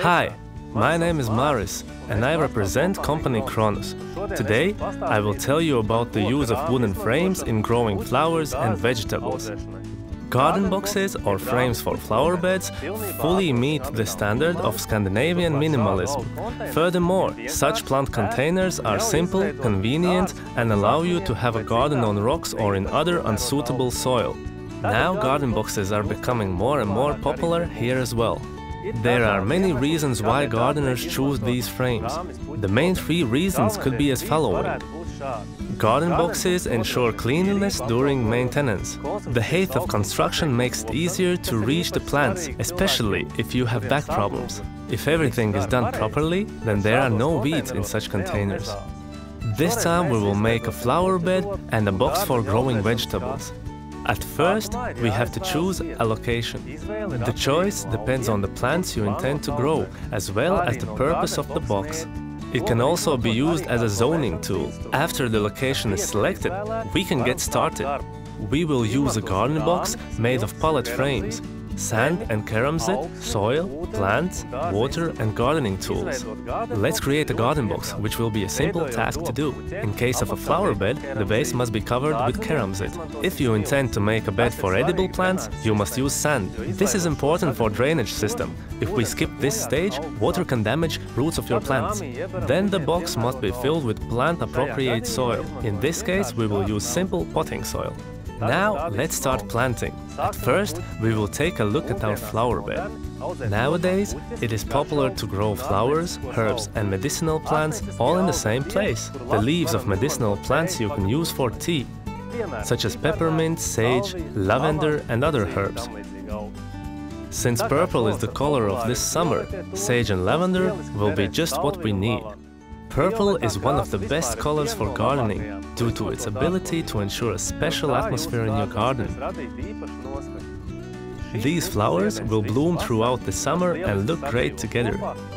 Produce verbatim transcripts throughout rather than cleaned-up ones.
Hi, my name is Maris and I represent company Kronos. Today I will tell you about the use of wooden frames in growing flowers and vegetables. Garden boxes or frames for flower beds fully meet the standard of Scandinavian minimalism. Furthermore, such plant containers are simple, convenient and allow you to have a garden on rocks or in other unsuitable soil. Now garden boxes are becoming more and more popular here as well. There are many reasons why gardeners choose these frames. The main three reasons could be as following. Garden boxes ensure cleanliness during maintenance. The height of construction makes it easier to reach the plants, especially if you have back problems. If everything is done properly, then there are no weeds in such containers. This time we will make a flower bed and a box for growing vegetables. At first, we have to choose a location. The choice depends on the plants you intend to grow, as well as the purpose of the box. It can also be used as a zoning tool. After the location is selected, we can get started. We will use a garden box made of pallet frames, sand and ceramite, soil, plants, water and gardening tools. Let's create a garden box, which will be a simple task to do. In case of a flower bed, the base must be covered with ceramite. If you intend to make a bed for edible plants, you must use sand. This is important for drainage system. If we skip this stage, water can damage roots of your plants. Then the box must be filled with plant-appropriate soil. In this case, we will use simple potting soil. Now, let's start planting. At first, we will take a look at our flower bed. Nowadays, it is popular to grow flowers, herbs and medicinal plants all in the same place. The leaves of medicinal plants you can use for tea, such as peppermint, sage, lavender and other herbs. Since purple is the color of this summer, sage and lavender will be just what we need. Purple is one of the best colors for gardening, due to its ability to ensure a special atmosphere in your garden. These flowers will bloom throughout the summer and look great together.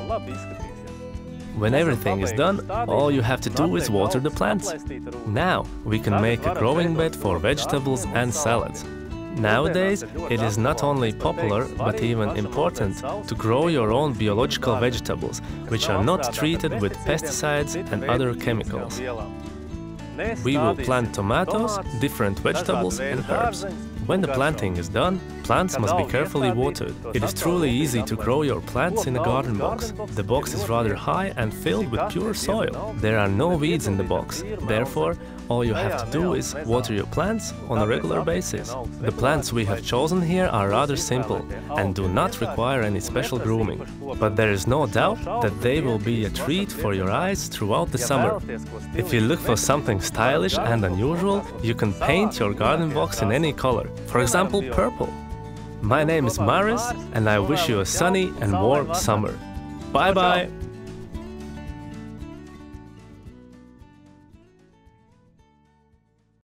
When everything is done, all you have to do is water the plants. Now we can make a growing bed for vegetables and salads. Nowadays, it is not only popular, but even important to grow your own biological vegetables, which are not treated with pesticides and other chemicals. We will plant tomatoes, different vegetables and herbs. When the planting is done, plants must be carefully watered. It is truly easy to grow your plants in a garden box. The box is rather high and filled with pure soil. There are no weeds in the box. Therefore, all you have to do is water your plants on a regular basis. The plants we have chosen here are rather simple and do not require any special grooming. But there is no doubt that they will be a treat for your eyes throughout the summer. If you look for something stylish and unusual, you can paint your garden box in any color. For example, purple. My name is Maris and I wish you a sunny and warm summer. Bye bye!